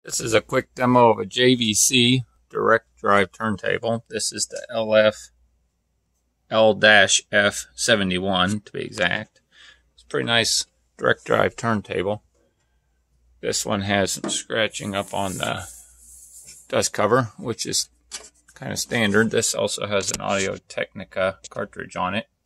This is a quick demo of a JVC direct drive turntable. This is the L-F71 to be exact. It's a pretty nice direct drive turntable. This one has some scratching up on the dust cover, which is kind of standard. This also has an Audio-Technica cartridge on it.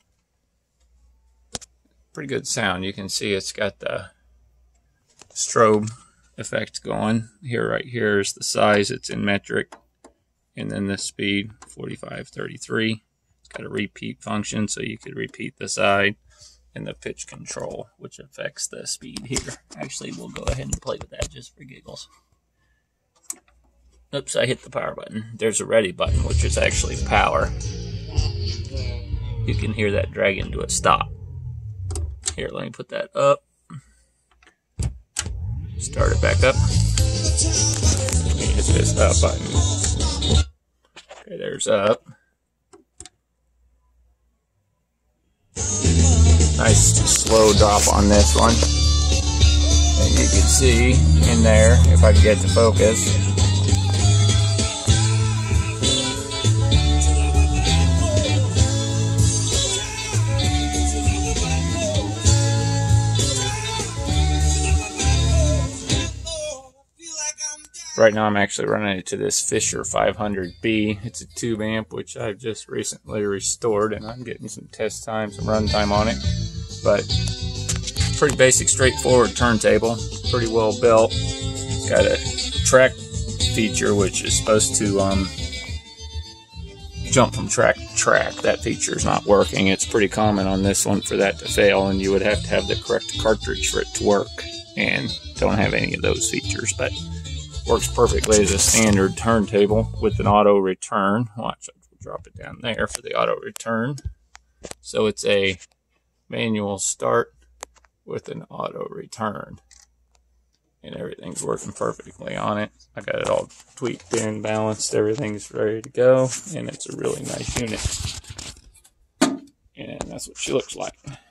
Pretty good sound. You can see it's got the strobe effect going. Right here is the size. It's in metric. And then the speed, 4533. It's got a repeat function, so you could repeat the side. And the pitch control, which affects the speed here. Actually, we'll go ahead and play with that just for giggles. Oops, I hit the power button. There's a ready button, which is actually power. You can hear that drag into a stop. Here, let me put that up. Start it back up. Let me hit this up button. Okay, there's up. Nice slow drop on this one. And you can see in there, if I can get to focus, right now I'm actually running it to this Fisher 500B. It's a tube amp, which I've just recently restored, and I'm getting some test time, some run time on it. But pretty basic, straightforward turntable, pretty well built. It's got a track feature, which is supposed to jump from track to track. That feature is not working. It's pretty common on this one for that to fail, and you would have to have the correct cartridge for it to work, and don't have any of those features. But works perfectly as a standard turntable with an auto return. Watch, I'll drop it down there for the auto return. So it's a manual start with an auto return. And everything's working perfectly on it. I got it all tweaked in, balanced, everything's ready to go. And it's a really nice unit. And that's what she looks like.